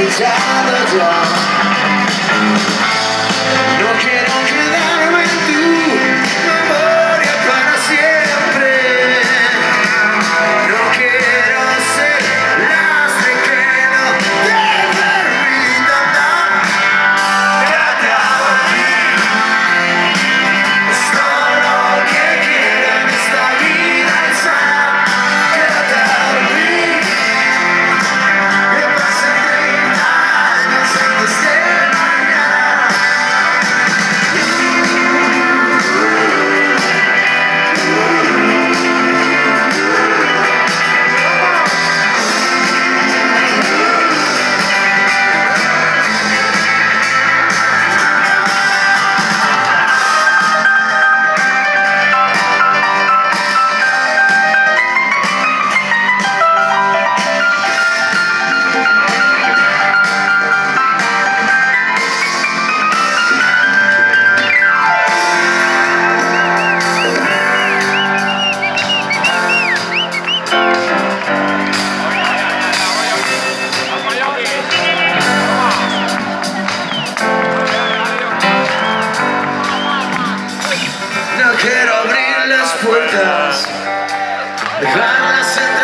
escuchado ya. No quiero quedarme en tu memoria para siempre. No quiero ser lastre que no te permita andar. Trata de mí. Es todo lo que quiero en esta vida sana. Trata de mí. Que pasen 30 años antes de mañana. No quiero abrir las puertas, dejarlas entrar.